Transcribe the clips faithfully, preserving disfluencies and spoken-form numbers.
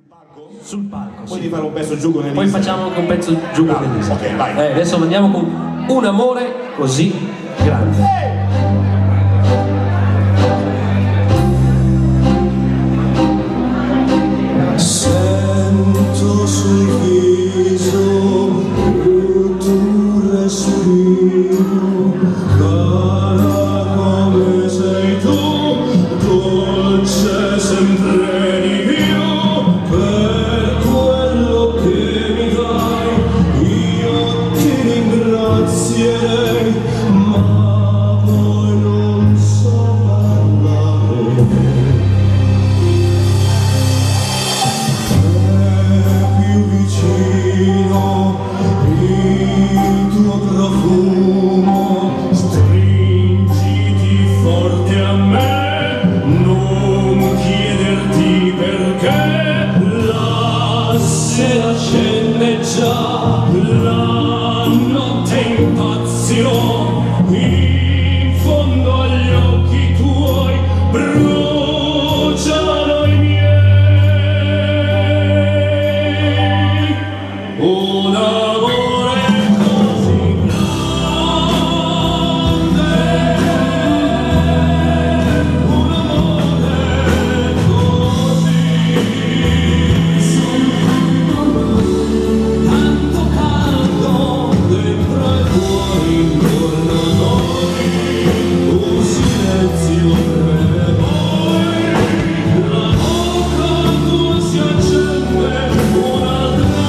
palco? Sul palco. Poi sì. di fare un pezzo giù con Elisa. Poi facciamo anche un pezzo giù con Elisa. Ok, vai. Eh, adesso andiamo con Un amore così grande. Hey! Sento sul viso il tuo respiro, cara come sei tu, dolce sempre di più, per quello che mi dai io ti ringrazierei, ma poi non so parlare. Il tuo profumo, stringiti forte a me, non chiederti perché, la sera scende già, la notte impazzirò, in fondo agli occhi tuoi bruciano i miei. Un amore così grande, un amore così, tanto caldo dentro e fuori intorno a noi, un silenzio breve poi, la bocca tua si accende, un'altra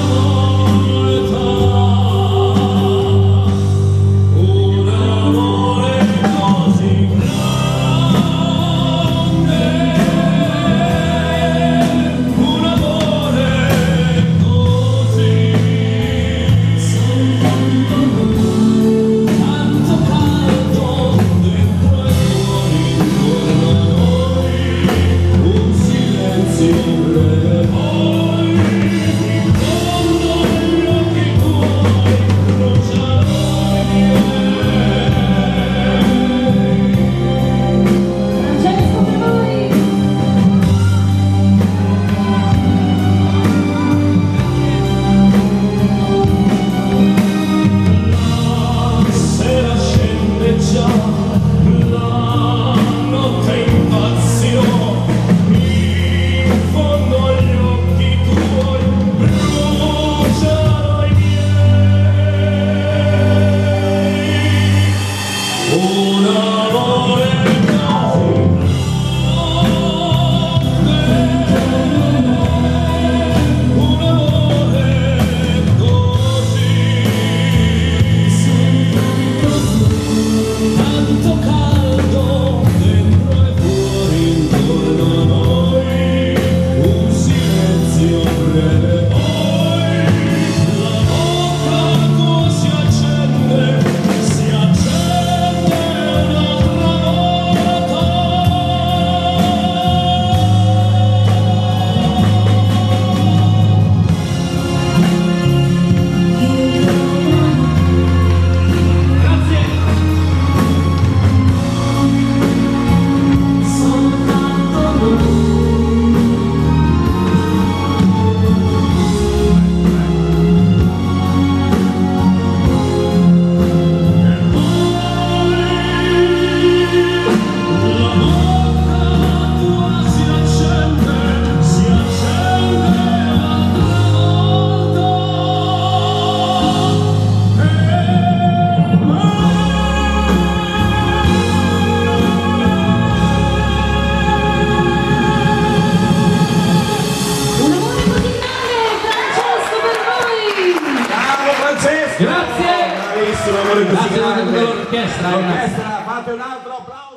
Grazie! Bravissimo, amore così grande. Grazie a tutta l'orchestra. L'orchestra, fate un altro applauso.